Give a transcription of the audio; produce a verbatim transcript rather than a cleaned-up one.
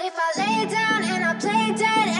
But if I lay down and I play dead,